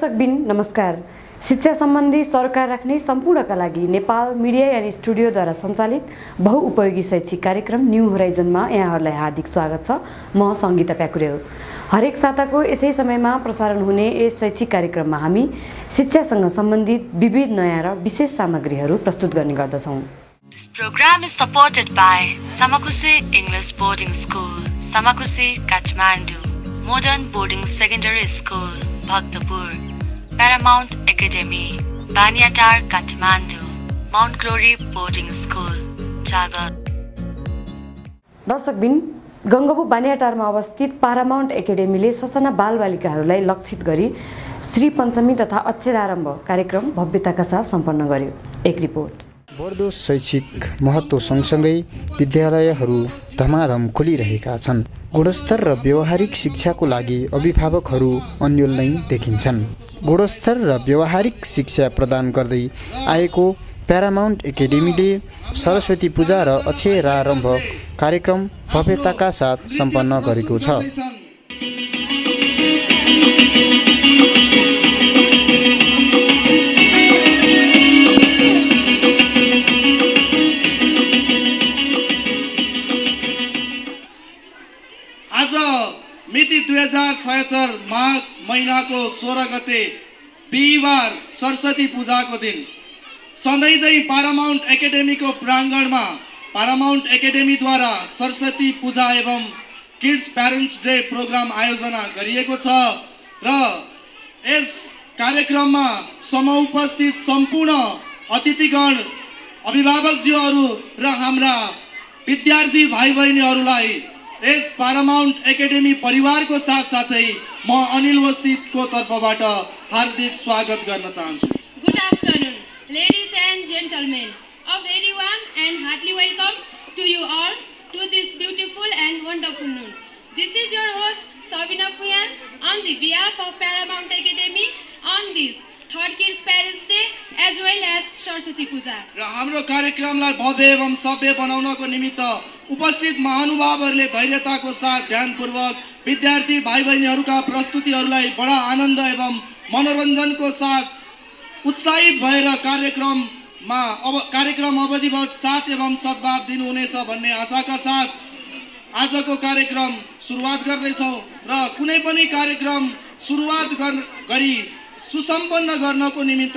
दर्शकबिन नमस्कार। शिक्षा सम्बन्धी सरकार राख्ने सम्पूर्णका लागि नेपाल मिडिया एन्ड स्टुडियोद्वारा सञ्चालित बहुउपयोगी शैक्षिक कार्यक्रम न्यू होराइजनमा यहाँहरूलाई हार्दिक स्वागत छ। म सङ्गीता प्याकुरेल। हरेक साताको यसै समयमा प्रसारण हुने यस शैक्षिक कार्यक्रममा हामी शिक्षासँग सम्बन्धित विविध नयाँ र विशेष सामग्रीहरू प्रस्तुत गर्ने गर्दछौँ। This program is supported by Samakusi English Boarding School, Samakusi, Kathmandu, Modern Boarding Secondary School, Bhaktapur, Paramount Academy, Banyatar, Kathmandu, Mount Glory Boarding School, Jagat. दर्शकबिन, गङ्गबु बानियाटारमा अवस्थित पारामाउन्ट एकाडेमीले ससाना बालबालिकाहरूलाई लक्षित गरी श्री पञ्चमी तथा अक्षरारम्भ कार्यक्रम भव्यताका साथ सम्पन्न गर्यो। एक रिपोर्ट। बढ्दो शैक्षिक महत्त्व सँगसँगै विद्यालयहरू धमाधम खोलिरहेका छन्। गुणस्तर र व्यावहारिक शिक्षाको लागि अभिभावकहरू अन्यल नै देखिन्छन्। गुणस्तर र व्यावहारिक शिक्षा प्रदान गर्दै आएको प्यारामाउन्ट एकाडेमीले सरस्वती पूजा र अक्षरारम्भ कार्यक्रम भव्यताका साथ सम्पन्न गरेको छ। मिति 2076 माघ महिनाको 16 गते बिहिबार सरस्वती पूजाको दिन सधैँ चाहिँ पारामाउन्ट एकाडेमीको प्राङ्गणमा पारामाउन्ट एकाडेमीद्वारा सरस्वती पूजा एवं किड्स प्यारेन्ट्स डे प्रोग्राम आयोजना गरिएको छ र यस कार्यक्रममा समुपस्थित सम्पूर्ण अतिथिगण, अभिभावकज्यूहरू र हाम्रा विद्यार्थी भाइ बहिनीहरूलाई यस पारामाउन्ट एकाडेमी परिवारको साथसाथै म अनिल वस्तितको तर्फबाट हार्दिक स्वागत गर्न चाहन्छु। Good afternoon, ladies and gentlemen. A very warm and heartily welcome to you all to this beautiful and wonderful noon. This is your host Sabina Fuyan on the behalf of Paramount Academy on this third Kids Parents Day as well as Saraswati पूजा। र हाम्रो कार्यक्रमलाई भव्य एवं सभ्य बनाउनको निमित्त उपस्थित महानुभावहरूले धैर्यताको साथ ध्यानपूर्वक विद्यार्थी भाइ बहिनीहरूका प्रस्तुतिहरूलाई बडा आनन्द एवं मनोरञ्जनको साथ उत्साहित भएर कार्यक्रम अवधिवत साथ एवं सद्भाव दिनुहुनेछ भन्ने आशाका साथ आजको कार्यक्रम सुरुवात गर्दैछौँ र कुनै पनि कार्यक्रम सुरुवात गरी सुसम्पन्न गर्नको निमित्त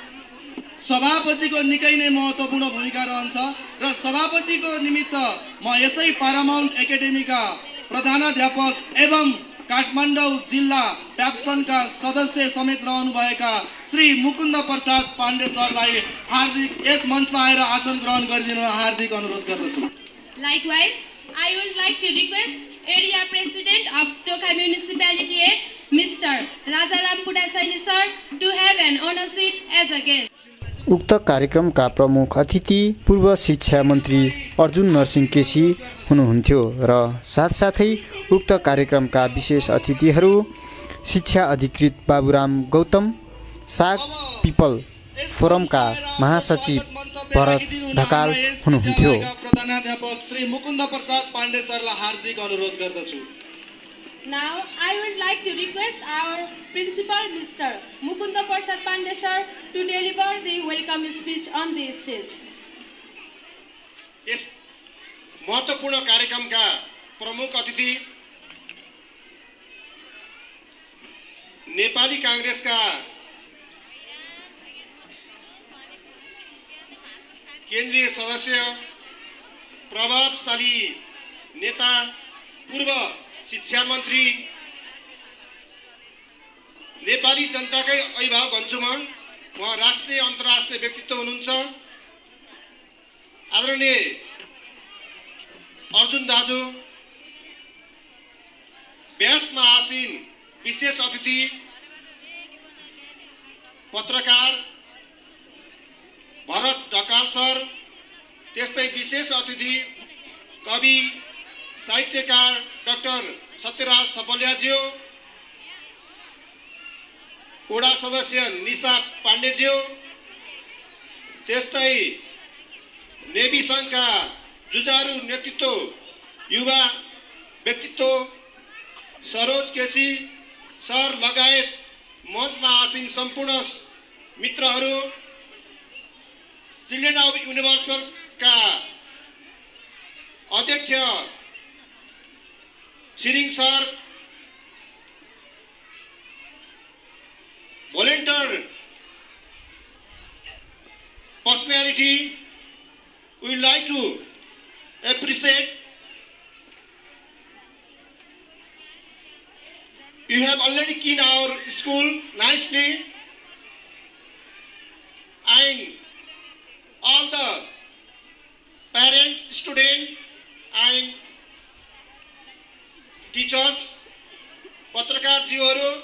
सभापतिको निकै नै महत्त्वपूर्ण भूमिका रहन्छ र सभापतिको निमित्त म यसै पारामाउन्ट एकाडेमीका प्रधानाध्यापक एवं काठमाडौँ जिल्ला प्याप्सनका सदस्य समेत रहनुभएका श्री मुकुन्द प्रसाद पाण्डे सरलाई हार्दिक यस मञ्चमा आएर आसन ग्रहण गरिदिन हार्दिक अनुरोध गर्दछु। Likewise, I would like to request Area President of Toka Municipality, Mr. Rajaram Pudasaini sir, to have an honor seat as a guest. उक्त कार्यक्रमका प्रमुख अतिथि पूर्व शिक्षा मन्त्री अर्जुन नरसिंह केसी हुनुहुन्थ्यो र साथसाथै उक्त कार्यक्रमका विशेष अतिथिहरू शिक्षा अधिकृत बाबुराम गौतम, साग पिपल फोरमका महासचिव भरत ढकाल हुनुहुन्थ्यो। प्रधानाध्यापक श्री मुकुन्द प्रसाद पाण्डे सरलाई हार्दिक अनुरोध गर्दछु। Now I would like to request our principal Mr. Mukunda Prasad Pandey sir to deliver the welcome speech on the stage. यस महत्त्वपूर्ण कार्यक्रमका प्रमुख अतिथि नेपाली कांग्रेसका केन्द्रीय सदस्य, प्रभावशाली नेता, पूर्व शिक्षा मन्त्री, नेपाली जनताकै अभिभावक भन्छु म, उहाँ राष्ट्रिय अन्तर्राष्ट्रिय व्यक्तित्व हुनुहुन्छ। आदरणीय अर्जुन दाजु, व्यासमा आसीन विशेष अतिथि पत्रकार भरत ढकाल सर, त्यस्तै विशेष अतिथि कवि साहित्यकार डाक्टर सत्यराज थपलियाज्यू, वडा सदस्य निशा पाण्डेज्यू, त्यस्तै नेवी सङ्घका जुझारु नेतृत्व युवा व्यक्तित्व सरोज केसी सर लगायत मञ्चमा आसीन सम्पूर्ण मित्रहरू, चिल्ड्रेन अफ युनिभर्सका अध्यक्ष Tshering sir, volunteer personality, we would like to appreciate. You have already cleaned our school nicely, and all the parents, students, and teachers, पत्रकारजीहरू,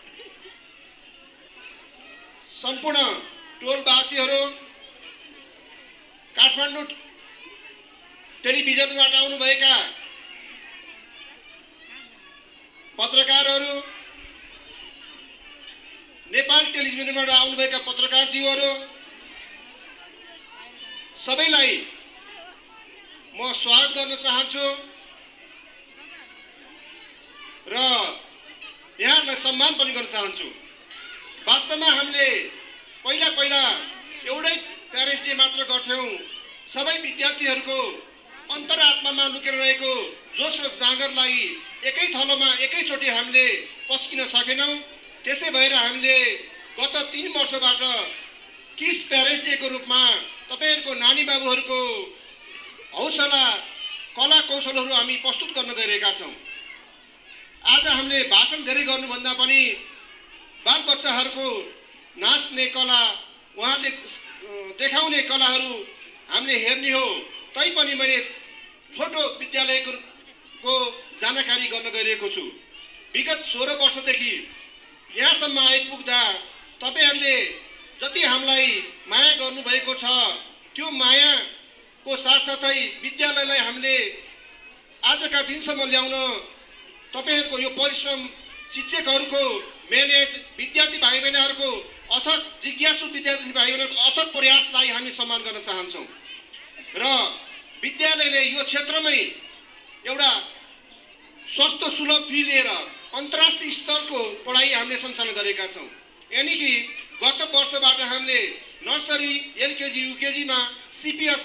सम्पूर्ण टोलवासीहरू, काठमाडौँ टेलिभिजनबाट आउनुभएका पत्रकारहरू, नेपाल टेलिभिजनबाट आउनुभएका पत्रकारजीहरू, सबैलाई म स्वागत गर्न चाहन्छु र यहाँलाई सम्मान पनि गर्न चाहन्छु। वास्तवमा हामीले पहिला एउटै प्यारेन्ट्स डे मात्र गर्थ्यौँ। सबै विद्यार्थीहरूको अन्तरात्मामा लुकेर रहेको जोस र जाँगरलाई एकै थलोमा एकैचोटि हामीले पस्किन सकेनौँ। त्यसै भएर हामीले गत 3 वर्षबाट किस प्यारेन्ट्स डेको रूपमा तपाईहरुको नानी बाबुहरूको हौसला, कला कौशलहरू हामी प्रस्तुत गर्न गइरहेका छौँ। आज हामीले भाषण धेरै गर्नुभन्दा पनि बालबच्चाहरूको नाच्ने कला, उहाँले देखाउने कलाहरू हामीले हेर्ने हो। तैपनि मैले छोटो विद्यालयको जानकारी गर्न गइरहेको छु। विगत 16 वर्षदेखि यहाँसम्म आइपुग्दा तपाईहरुले जति हामीलाई माया गर्नुभएको छ, त्यो मायाको साथसाथै विद्यालयलाई हामीले आजका दिनसम्म ल्याउन तपाईहरुको यो परिश्रम, शिक्षकहरूको मेहनत, विद्यार्थी भाइ बहिनीहरूको अथक जिज्ञासु विद्यार्थी भाइ बहिनीहरूको अथक प्रयासलाई हामी सम्मान गर्न चाहन्छौँ र विद्यालयले यो क्षेत्रमै एउटा सस्तो सुलभ फी लिएर अन्तर्राष्ट्रिय स्तरको पढाइ हामीले सञ्चालन गरेका छौँ। यानी कि गत वर्षबाट हामीले नर्सरी, एलकेजी, युकेजीमा सीपीएस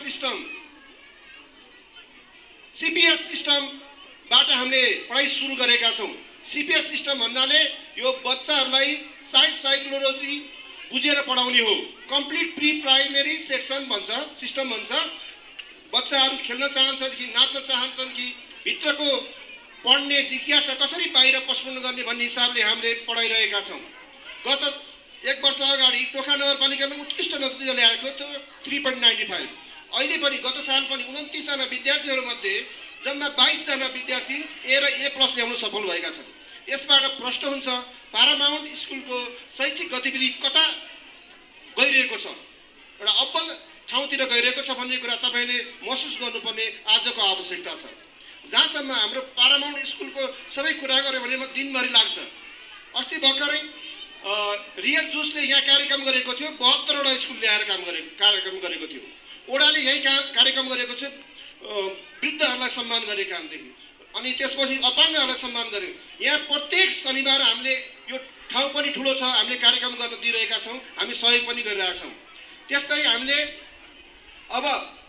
सिस्टमबाट हामीले पढाइ सुरु गरेका छौँ। सीपीएस सिस्टम भन्नाले यो बच्चाहरूलाई चाइल्ड साइकोलोजी बुझेर पढाउने हो। कम्प्लिट प्री प्राइमेरी सेक्सन भन्छ, सिस्टम भन्छ। बच्चाहरू खेल्न चाहन्छन् कि नाच्न चाहन्छन् कि भित्रको पढ्ने जिज्ञासा कसरी बाहिर प्रस्फुटन गर्ने भन्ने हिसाबले हामीले पढाइरहेका छौँ। गत 1 वर्ष अगाडि टोखा नगरपालिकामा उत्कृष्ट नतिजा ल्याएको थियो 3.95। अहिले पनि गत साल पनि 29 जना विद्यार्थीहरूमध्ये जम्मा 22 जना विद्यार्थी ए र ए+ ल्याउन सफल भएका छन्। यसबाट प्रश्न हुन्छ पारामाउन्ट स्कुलको शैक्षिक गतिविधि कता गइरहेको छ, एउटा अब्बल ठाउँतिर गइरहेको छ भन्ने कुरा तपाईले महसुस गर्नुपर्ने आजको आवश्यकता छ। जहाँसम्म हाम्रो पारामाउन्ट स्कुलको सबै कुरा गऱ्यो भने दिनभरि लाग्छ। अस्ति भर्खरै रियल जुसले यहाँ कार्यक्रम गरेको थियो, 72 वटा स्कुल ल्याएर कार्यक्रम गरेको थियो। ओडाले यही कार्यक्रम गरेको छ, वृद्धहरूलाई सम्मान गर्ने कामदेखि। अनि त्यसपछि अपाङ्गहरूलाई सम्मान गर्यो। यहाँ प्रत्येक शनिबार हामीले यो ठाउँ पनि ठुलो छ, हामीले कार्यक्रम गर्न दिइरहेका छौँ, हामी सहयोग पनि गरिरहेका छौँ। त्यस्तै हामीले अब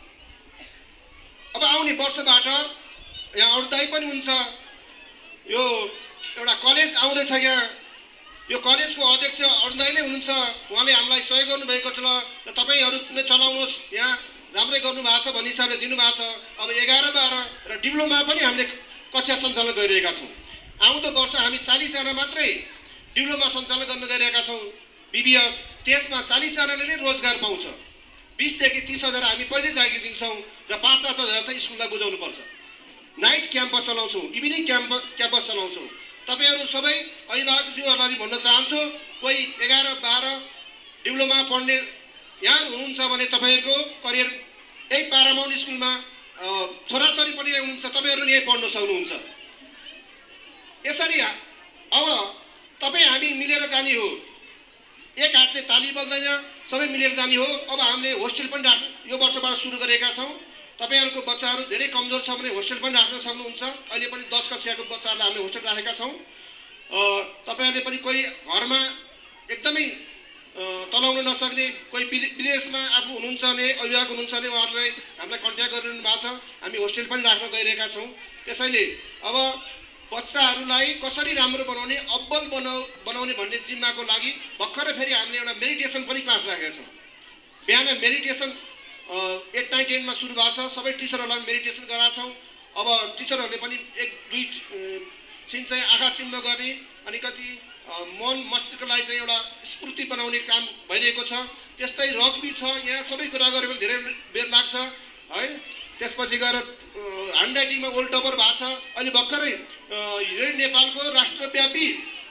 आउने वर्षबाट यहाँ अरुदाई पनि हुन्छ। यो एउटा कलेज आउँदैछ यहाँ, यो कलेजको अध्यक्ष अरुदाई नै हुनुहुन्छ। उहाँले हामीलाई सहयोग गर्नुभएको छ र तपाईँहरू नै चलाउनुहोस्, यहाँ राम्रै गर्नुभएको छ भन्ने हिसाबले दिनुभएको छ। अब 11, 12 र डिप्लोमा पनि हामीले कक्षा सञ्चालन गरिरहेका छौँ। आउँदो वर्ष हामी 40 जना मात्रै डिप्लोमा सञ्चालन गर्न गइरहेका छौँ बीबीएस। त्यसमा 40 जनाले नै रोजगार पाउँछ। 20 देखि 30 हजार हामी पहिल्यै जागिर दिन्छौँ र 5-7 हजार चाहिँ स्कुललाई बुझाउनु पर्छ। नाइट क्याम्पस चलाउँछौँ, इभिनिङ क्याम्पस चलाउँछौँ। तपाईहरु सबै अभिभावकज्यूहरूलाई भन्न चाहन्छु, कोही 11, 12 डिप्लोमा पढ्ने यहाँ हुनुहुन्छ भने तपाईहरुको करियर यही पारामाउन्ट स्कुलमा छोराछोरी पनि हुनुहुन्छ, तपाईहरु यही पढ्न सक्नुहुन्छ। यसरी अब तपाई हामी मिलेर जाने हो। एक हातले ताली बज्दैन, सबै मिलेर जाने हो। अब हामीले होस्टेल पनि यो वर्षबाट सुरु गरेका छौँ। तपाईहरुको बच्चाहरू धेरै कमजोर छ भने होस्टेल पनि राख्न सक्नुहुन्छ। अहिले पनि 10 कक्षाको बच्चाहरूलाई हामीले होस्टेल राखेका छौँ। तपाईहरुले पनि कोही घरमा एकदमै तलाउन नसक्ने कोही विदेशमा आफू हुनुहुन्छ भने अभिभावक हुनुहुन्छ भने उहाँहरूलाई हामीलाई कन्ट्याक्ट गरिरहनु भएको छ। हामी होस्टेल पनि राख्न गइरहेका छौँ। त्यसैले अब बच्चाहरूलाई कसरी राम्रो बनाउने अब्बल बनाउने भन्ने जिम्माको लागि भर्खरै फेरि हामीले एउटा मेडिटेसन पनि क्लास राखेका छौँ। बिहान मेडिटेसन 8, 9, 10 मा सुरु भएको छ। सबै टिचरहरूलाई मेडिटेसन गराएको छौँ। अब टिचरहरूले पनि 1-2 छिन चाहिँ आँखा चिम्ब गर्ने अनि कति मन मस्तिष्कलाई चाहिँ एउटा स्फूर्ति बनाउने काम भइरहेको छ। त्यस्तै रग्बी छ। यहाँ सबै कुरा गऱ्यो भने धेरै बेर लाग्छ है। त्यसपछि गएर ह्यान्ड राइटिङमा वर्ल्ड टपर भएको छ। अहिले भर्खरै नेपालको राष्ट्रव्यापी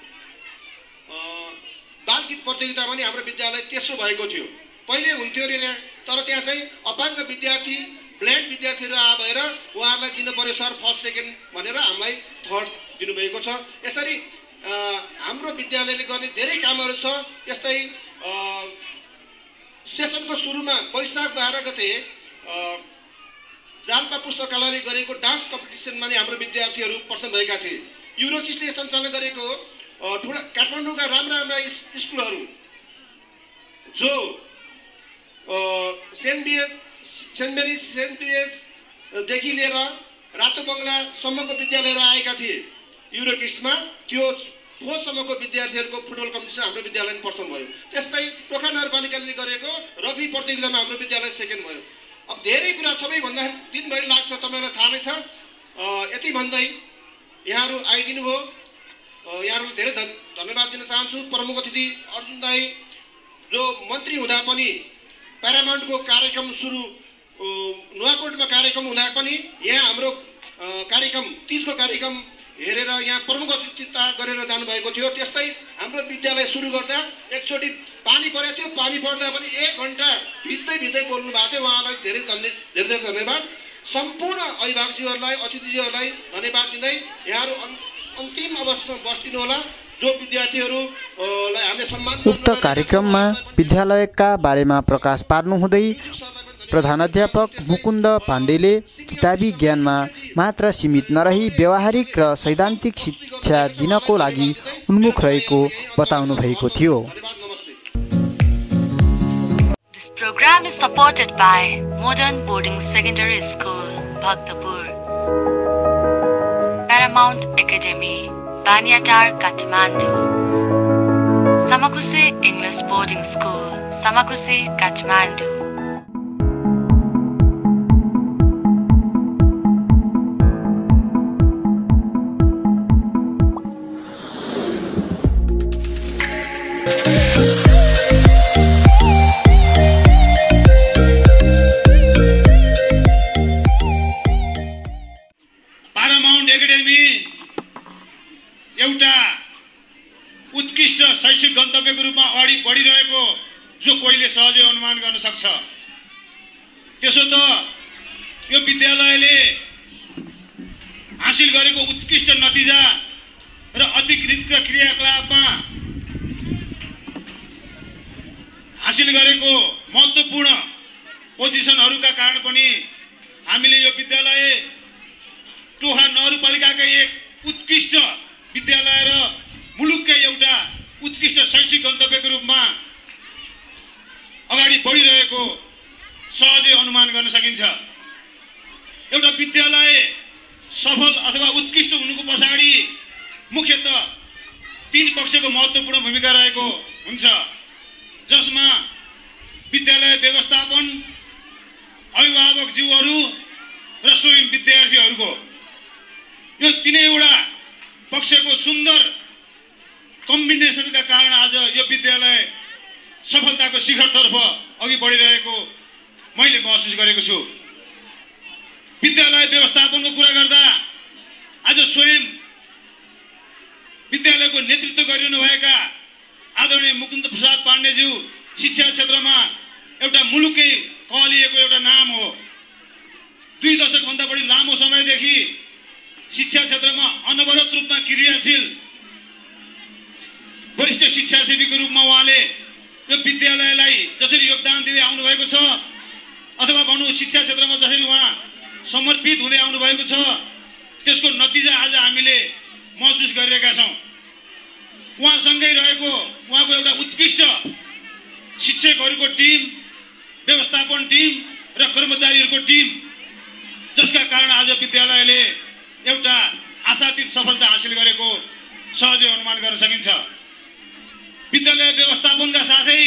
बालगीत प्रतियोगिता पनि हाम्रो विद्यालय तेस्रो भएको थियो। पहिले हुन्थ्यो अरे यहाँ, तर त्यहाँ चाहिँ अपाङ्ग विद्यार्थी ब्लाइन्ड विद्यार्थीहरू भएर उहाँहरूलाई दिनु पर्यो सर फर्स्ट सेकेन्ड भनेर हामीलाई थर्ड दिनुभएको छ। यसरी हाम्रो विद्यालयले गर्ने धेरै कामहरू छ। त्यस्तै सेसनको सुरुमा वैशाख 12 गते जाल्पा पुस्तकालयले गरेको डान्स कम्पिटिसनमा नि हाम्रो विद्यार्थीहरू प्रथम भएका थिए। युरोकिसले सञ्चालन गरेको काठमाडौँका राम्रा स्कुलहरू जो सेन्ट मेरिजदेखि लिएर रातो बङ्गलासम्मको विद्यालयहरू आएका थिए युरोकिसमा। त्यो फोरसम्मको विद्यार्थीहरूको फुटबल कम्पिटिसन हाम्रो विद्यालय प्रथम भयो। त्यस्तै पोखरा नगरपालिकाले गरेको रग्बी प्रतियोगितामा हाम्रो विद्यालय सेकेन्ड भयो। अब धेरै कुरा सबैभन्दा दिनभरि लाग्छ, तपाईँलाई थाहा नै छ। यति भन्दै यहाँहरू आइदिनु भयो। यहाँहरूलाई धेरै धन्यवाद दिन चाहन्छु। प्रमुख अतिथि अर्जुन दाई जो मन्त्री हुँदा पनि प्यारामाउन्टको कार्यक्रम सुरु नुवाकोटमा कार्यक्रम हुँदा पनि यहाँ हाम्रो कार्यक्रम तीजको कार्यक्रम हेरेर यहाँ प्रमुख अतिथिता गरेर जानुभएको थियो। त्यस्तै हाम्रो विद्यालय सुरु गर्दा एकचोटि पानी परेको थियो। पानी पर्दा पनि 1 घन्टा भित्दै बोल्नु भएको थियो। उहाँलाई धेरै धन्यवाद। सम्पूर्ण अभिभावकज्यूहरूलाई अतिथिज्यूहरूलाई धन्यवाद दिँदै यहाँहरू अन्तिम अवस्थामा बस्दिनु होला। जो विद्यार्थीहरूलाई हामीले सम्मान उक्त कार्यक्रममा विद्यालयका बारेमा प्रकाश पार्नुहुँदै प्रधानाध्यापक मुकुन्द पाण्डेले किताबी ज्ञानमा मात्र सीमित नरही व्यावहारिक र सैद्धान्तिक शिक्षा दिनको लागि उन्मुख रहेको बताउनु भएको थियो। This program is supported by Modern Boarding Secondary School, Bhaktapur, Paramount Academy, Banyatar, Kathmandu, Samakusi English Boarding School, Samakusi, Kathmandu. Paramount Academy एउटा उत्कृष्ट शैक्षिक गन्तव्यको रूपमा अगाडि बढिरहेको जो कोहीले सहजै अनुमान गर्न सक्छ। त्यसो त यो विद्यालयले हासिल गरेको उत्कृष्ट नतिजा र अतिरिक्त क्रियाकलापमा हासिल गरेको महत्त्वपूर्ण पोजिसनहरूका कारण पनि हामीले यो विद्यालय टोखा नगरपालिकाकै एक उत्कृष्ट विद्यालय र मुलुककै एउटा उत्कृष्ट शैक्षिक गन्तव्यको रूपमा अगाडि बढिरहेको सहजै अनुमान गर्न सकिन्छ। एउटा विद्यालय सफल अथवा उत्कृष्ट हुनुको पछाडि मुख्यतः 3 पक्षको महत्त्वपूर्ण भूमिका रहेको हुन्छ, जसमा विद्यालय व्यवस्थापन, अभिभावकज्यूहरू र स्वयं विद्यार्थीहरूको यो तीनैवटा पक्षको सुन्दर कम्बिनेसनका कारण आज यो विद्यालय सफलताको शिखरतर्फ अघि बढिरहेको मैले महसुस गरेको छु। विद्यालय व्यवस्थापनको कुरा गर्दा आज स्वयं विद्यालयको नेतृत्व गरिरहनुभएका आदरणीय मुकुन्द प्रसाद पाण्डेज्यू शिक्षा क्षेत्रमा एउटा मुलुकै कहलिएको एउटा नाम हो। 2 दशकभन्दा बढी लामो समयदेखि शिक्षा क्षेत्रमा अनवरत रूपमा क्रियाशील वरिष्ठ शिक्षासेवीको रूपमा उहाँले यो विद्यालयलाई जसरी योगदान दिँदै आउनुभएको छ अथवा भनौँ शिक्षा क्षेत्रमा जसरी उहाँ समर्पित हुँदै आउनुभएको छ त्यसको नतिजा आज हामीले महसुस गरिरहेका छौँ। उहाँसँगै रहेको उहाँको एउटा उत्कृष्ट शिक्षकहरूको टिम, व्यवस्थापन टिम र कर्मचारीहरूको टिम, जसका कारण आज विद्यालयले एउटा आशातीत सफलता हासिल गरेको सहजै अनुमान गर्न सकिन्छ। विद्यालय व्यवस्थापनका साथै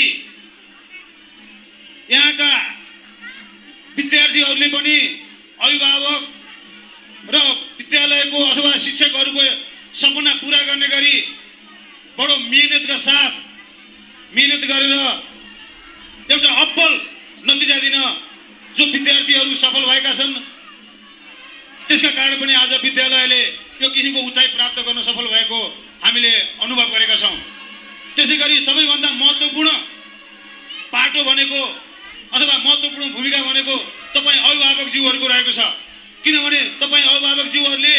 यहाँका विद्यार्थीहरूले पनि अभिभावक र विद्यालयको अथवा शिक्षकहरूको सपना पुरा गर्ने गरी बडो मेहनतका साथ मेहनत गरेर एउटा अब्बल नतिजा दिन जो विद्यार्थीहरू सफल भएका छन्, त्यसका कारण पनि आज विद्यालयले यो किसिमको उचाइ प्राप्त गर्न सफल भएको हामीले अनुभव गरेका छौँ। त्यसै गरी सबैभन्दा महत्त्वपूर्ण पाटो भनेको अथवा महत्त्वपूर्ण भूमिका भनेको तपाईँ अभिभावकज्यूहरूको रहेको छ। किनभने तपाईँ अभिभावकज्यूहरूले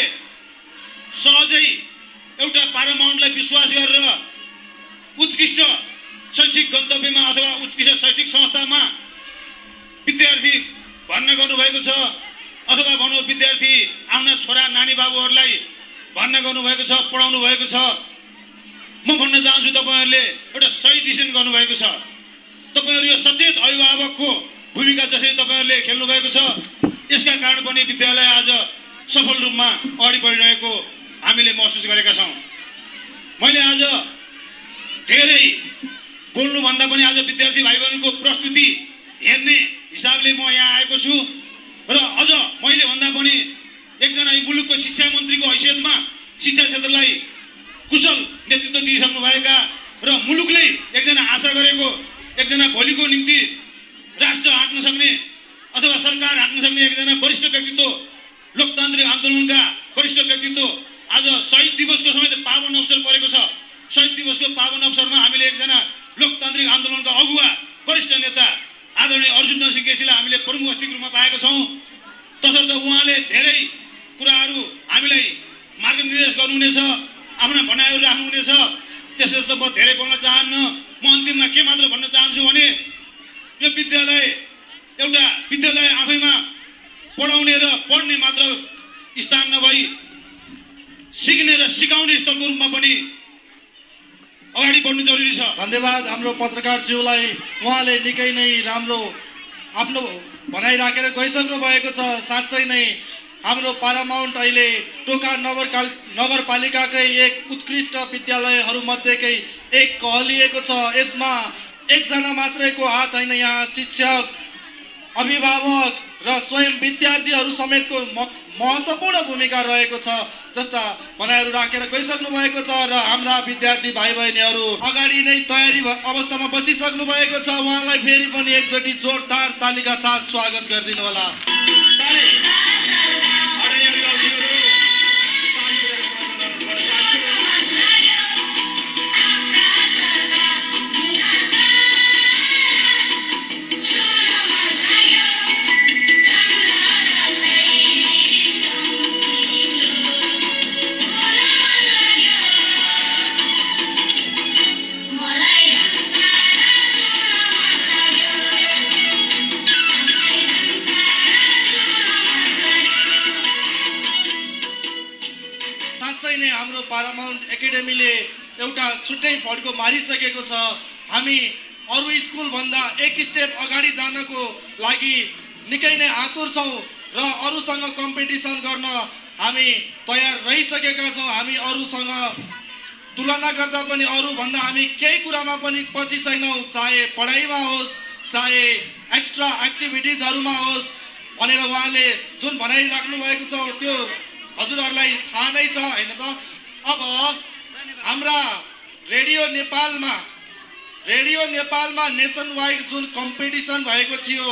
सहजै एउटा पारामाउन्टलाई विश्वास गरेर उत्कृष्ट शैक्षिक गन्तव्यमा अथवा उत्कृष्ट शैक्षिक संस्थामा विद्यार्थी भर्ना गर्नुभएको छ, अथवा भनौँ विद्यार्थी आफ्ना छोरा नानी बाबुहरूलाई भर्ना गर्नुभएको छ, पढाउनु भएको छ। म भन्न चाहन्छु तपाईँहरूले एउटा सही डिसिसन गर्नुभएको छ। तपाईँहरू यो सचेत अभिभावकको भूमिका जसरी तपाईँहरूले खेल्नुभएको छ, यसका कारण पनि विद्यालय आज सफल रूपमा अगाडि बढिरहेको हामीले महसुस गरेका छौँ। मैले आज धेरै बोल्नुभन्दा पनि आज विद्यार्थी भाइ बहिनीको प्रस्तुति हेर्ने हिसाबले म यहाँ आएको छु र अझ मैले भन्दा पनि एकजना यो मुलुकको शिक्षा मन्त्रीको हैसियतमा शिक्षा क्षेत्रलाई कुशल नेतृत्व दिइसक्नुभएका र मुलुकले एकजना आशा गरेको, एकजना भोलिको निम्ति राष्ट्र हाँक्न सक्ने अथवा सरकार हाँक्न सक्ने एकजना वरिष्ठ व्यक्तित्व, लोकतान्त्रिक आन्दोलनका वरिष्ठ व्यक्तित्व आज शहीद दिवसको समेत पावन अवसर परेको छ। शहीद दिवसको पावन अवसरमा हामीले एकजना लोकतान्त्रिक आन्दोलनका अगुवा वरिष्ठ नेता आदरणीय अर्जुन नरसिंह केसीलाई हामीले प्रमुख अतिथिको रूपमा पाएका छौँ। तसर्थ उहाँले धेरै कुराहरू हामीलाई मार्गनिर्देश गर्नुहुनेछ, आफ्ना भनाइहरू राख्नुहुनेछ। त्यसर्थ म धेरै बोल्न चाहन्न। म अन्तिममा के मात्र भन्न चाहन्छु भने यो विद्यालय आफैमा पढाउने र पढ्ने मात्र स्थान नभई सिक्ने र सिकाउने स्थलको रूपमा पनि अगाडि बढ्नु जरुरी छ। धन्यवाद हाम्रो पत्रकारज्यूलाई। उहाँले निकै नै राम्रो आफ्नो भनाइ राखेर गइसक्नु भएको छ। साँच्चै नै हाम्रो पारामाउन्ट अहिले टोका नगरपालिकाकै एक उत्कृष्ट विद्यालयहरूमध्येकै एक कहलिएको छ। यसमा एकजना मात्रैको हात होइन, यहाँ शिक्षक, अभिभावक र स्वयं विद्यार्थीहरू समेतको महत्त्वपूर्ण भूमिका रहेको छ जस्ता भनाइहरू राखेर गइसक्नु भएको छ र हाम्रा विद्यार्थी भाइ बहिनीहरू अगाडि नै तयारी अवस्थामा बसिसक्नु भएको छ। उहाँलाई फेरि पनि एकचोटि जोरदार तालीका साथ स्वागत गरिदिनु होला। हाम्रो पारामाउन्ट एकाडेमीले एउटा छुट्टै फड्को मारिसकेको छ। हामी अरू स्कुलभन्दा एक स्टेप अगाडि जानको लागि निकै नै आतुर छौँ र अरूसँग कम्पिटिसन गर्न हामी तयार रहिसकेका छौँ। हामी अरूसँग तुलना गर्दा पनि अरूभन्दा हामी केही कुरामा पनि पछि छैनौँ, चाहे पढाइमा होस्, चाहे एक्स्ट्रा एक्टिभिटिजहरूमा होस् भनेर उहाँले जुन भनाइराख्नु भएको छ त्यो हजुरहरूलाई थाहा नै छ होइन त। अब हाम्रा रेडियो नेपालमा नेसन वाइड जुन कम्पिटिसन भएको थियो,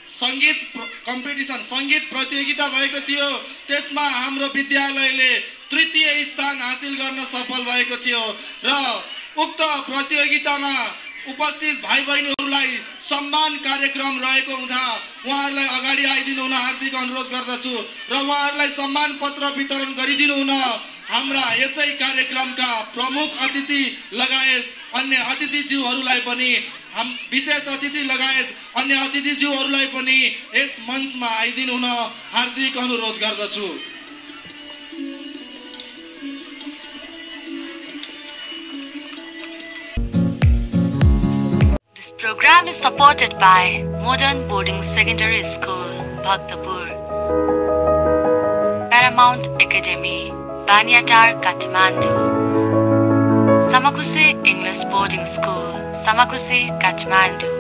सङ्गीत प्रतियोगिता भएको थियो, त्यसमा हाम्रो विद्यालयले तृतीय स्थान हासिल गर्न सफल भएको थियो र उक्त प्रतियोगितामा उपस्थित भाइ बहिनीहरूलाई सम्मान कार्यक्रम रहेको हुँदा उहाँहरूलाई अगाडि आइदिनु हुन हार्दिक अनुरोध गर्दछु र उहाँहरूलाई सम्मान पत्र वितरण गरिदिनु हुन हाम्रा यसै कार्यक्रमका प्रमुख अतिथि लगायत अन्य अतिथिज्यूहरूलाई पनि विशेष अतिथि लगायत अन्य अतिथिज्यूहरूलाई पनि यस मञ्चमा आइदिनु हुन हार्दिक अनुरोध गर्दछु। program is supported by Modern Boarding Secondary School, Bhaktapur. Paramount Academy, Banyatar, Kathmandu. Samakusi English Boarding School, Samakusi, Kathmandu.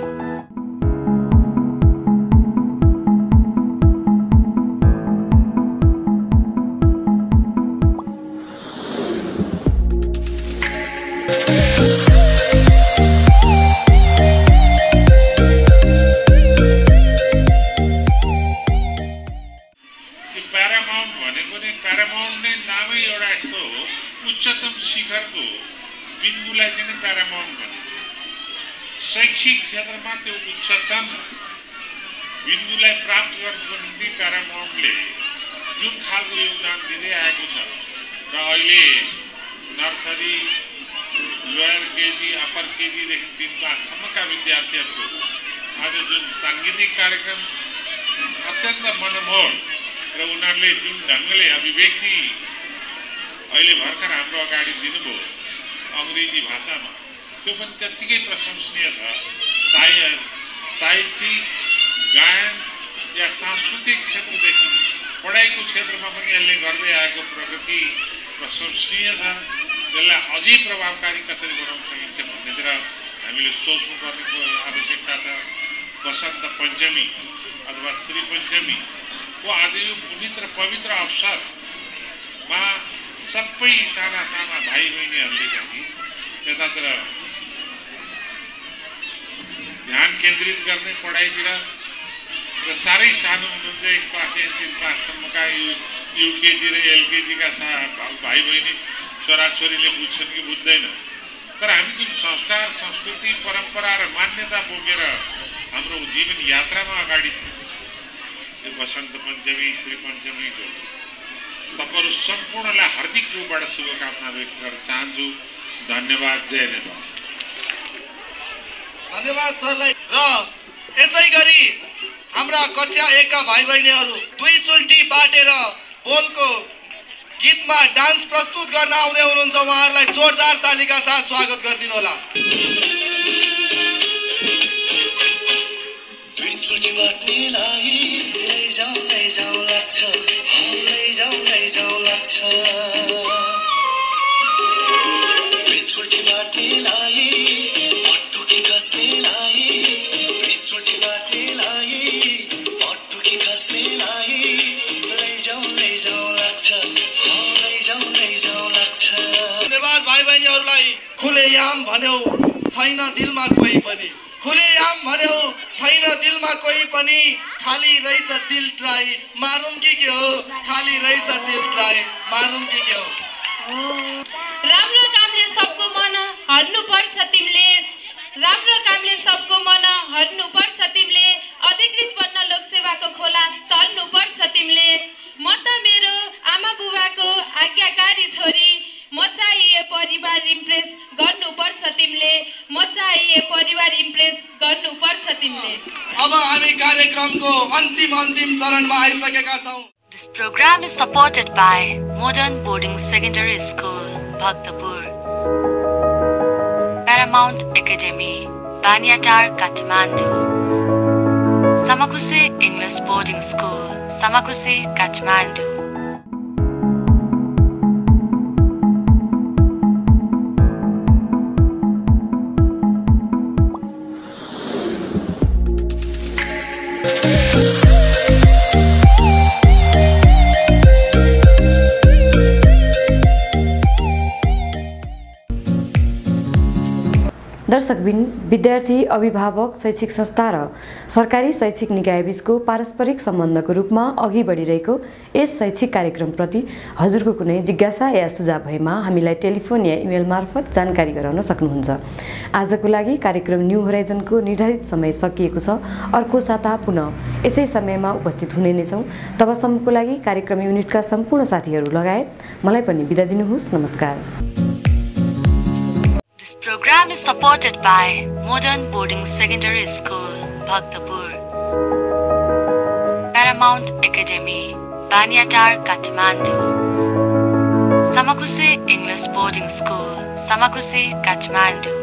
उच्चतम शिखरको बिन्दुलाई चाहिँ प्यारामाउन्ट भनिन्छ। शैक्षिक क्षेत्रमा त्यो उच्चतम बिन्दुलाई प्राप्त गर्नको निम्ति प्यारामाउन्टले जुन खालको योगदान दिँदै आएको छ र अहिले नर्सरी, लोयर केजी, अप्पर केजीदेखि 3 क्लाससम्मका विद्यार्थीहरूको आज जुन साङ्गीतिक कार्यक्रम अत्यन्त मनमोहक र उनीहरूले जुन ढङ्गले अभिव्यक्ति अहिले भर्खर हाम्रो अगाडि दिनुभयो अङ्ग्रेजी भाषामा, त्यो पनि त्यत्तिकै प्रशंसनीय छ। साहित्यिक, गायन या सांस्कृतिक क्षेत्रदेखि पढाइको क्षेत्रमा पनि यसले गर्दै आएको प्रगति प्रशंसनीय छ। यसलाई अझै प्रभावकारी कसरी बनाउन सकिन्छ भन्नेतिर हामीले सोच्नुपर्ने आवश्यकता छ। वसन्त पञ्चमी अथवा श्री पञ्चमीको आज यो पुनित र पवित्र अवसरमा सबै साना साना भाइ बहिनीहरूले चाहिँ यतातिर ध्यान केन्द्रित गर्ने पढाइतिर र साह्रै सानो हुनुहुन्छ 1 क्लासदेखि 3 क्लाससम्मका युकेजी र एलकेजीका भाइ बहिनी छोराछोरीले बुझ्छन् कि बुझ्दैन, तर हामी जुन संस्कार, संस्कृति, परम्परा र मान्यता बोकेर हाम्रो जीवन यात्रामा अगाडि छ, यो वसन्त पञ्चमी, श्री पञ्चमीको तपाईहरु सम्पूर्णलाई हार्दिक रूपबाट शुभकामना व्यक्त गर्न चाहन्छु। धन्यवाद। जय नेपाल। धन्यवाद सरलाई। र यसै गरी हाम्रा कक्षा 1 का भाइ बहिनीहरू दुई चुल्टी बाटेर बोलको गीतमा डान्स प्रस्तुत गर्न आउँदै हुनुहुन्छ। उहाँहरूलाई जोरदार तालीका साथ स्वागत गरिदिनु होला। दुई चुल्टी बाट्नेलाई लैजाऊ लाग्छ, लैजाऊ लाग्छ। दुई चुल्टी बाट्नेलाई पटुकी घस्नेलाई, दुई चुल्टी बाट्नेलाई पटुकी घस्नेलाई लैजाऊ लाग्छ, लैजाऊ लाग्छ। धन्यवाद भाइ बहिनीहरूलाई। खुलेआम भन्यौ छैन दिलमा कोही पनि, खुलेआम भन्यौ छैन दिलमा कोही पनि, खाली रहेछ दिल ट्राई मारौँ कि के हो, खाली रहेछ दिल ट्राई मारौँ कि के हो। राम्रो कामले सबको मन हर्नु पर्छ तिमीले, राम्रो कामले सबको मन हर्नु पर्छ तिमीले, अधिकृत बन्न लोकसेवाको खोला तर्नु पर्छ तिमीले। म त मेरो आमा बुबाको आज्ञाकारी छोरी, म चाहिए परिवार इम्प्रेस गर्नु पर्छ तिमीले, म चाहिए परिवार इम्प्रेस गर्नु पर्छ तिमीले। अब हामी कार्यक्रमको अन्तिम चरणमा आइसकेका छौं। This program is supported by Modern Boarding Secondary School, Bhaktapur. Paramount Academy, Banyatar, Kathmandu. Samakusi English Boarding School, Samakusi, Kathmandu. दर्शकबिन, विद्यार्थी, अभिभावक, शैक्षिक संस्था र सरकारी शैक्षिक निकायबीचको पारस्परिक सम्बन्धको रूपमा अघि बढिरहेको यस शैक्षिक कार्यक्रमप्रति हजुरको कुनै जिज्ञासा या सुझाव भएमा हामीलाई टेलिफोन या इमेल मार्फत जानकारी गराउन सक्नुहुन्छ। आजको लागि कार्यक्रम न्यू होराइजनको निर्धारित समय सकिएको छ। अर्को साता पुनः यसै समयमा उपस्थित हुने नै छौँ। तबसम्मको लागि कार्यक्रम युनिटका सम्पूर्ण साथीहरू लगायत मलाई पनि बिदा दिनुहोस्। नमस्कार। This program is supported by Modern Boarding Secondary School, Bhaktapur. Paramount Academy, Banyatar, Kathmandu. Samakusi English Boarding School, Samakusi, Kathmandu.